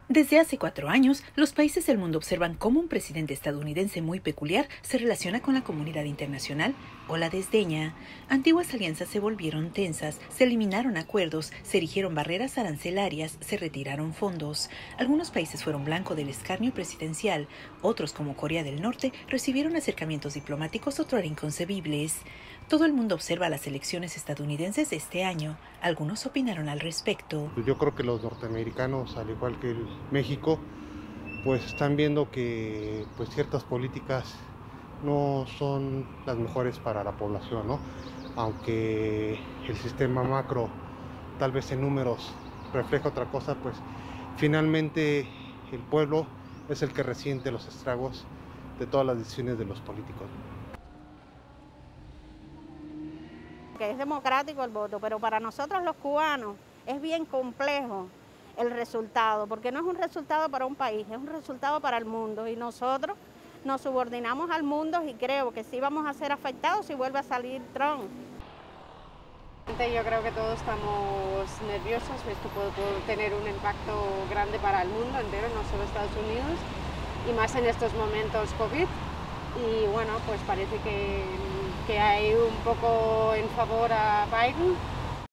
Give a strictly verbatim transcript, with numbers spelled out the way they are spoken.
Desde hace cuatro años, los países del mundo observan cómo un presidente estadounidense muy peculiar se relaciona con la comunidad internacional o la desdeña. Antiguas alianzas se volvieron tensas, se eliminaron acuerdos, se erigieron barreras arancelarias, se retiraron fondos. Algunos países fueron blanco del escarnio presidencial, otros, como Corea del Norte, recibieron acercamientos diplomáticos otrora inconcebibles. Todo el mundo observa las elecciones estadounidenses de este año. Algunos opinaron al respecto. Yo creo que los norteamericanos, al igual que el México, pues están viendo que pues ciertas políticas no son las mejores para la población, ¿no? Aunque el sistema macro, tal vez en números, refleja otra cosa, pues finalmente el pueblo es el que resiente los estragos de todas las decisiones de los políticos. Que es democrático el voto, pero para nosotros los cubanos es bien complejo el resultado, porque no es un resultado para un país, es un resultado para el mundo, y nosotros nos subordinamos al mundo y creo que sí vamos a ser afectados si vuelve a salir Trump. Yo creo que todos estamos nerviosos, esto puede, puede tener un impacto grande para el mundo entero, no solo Estados Unidos, y más en estos momentos COVID, y bueno, pues parece que, que hay un poco en favor a Biden.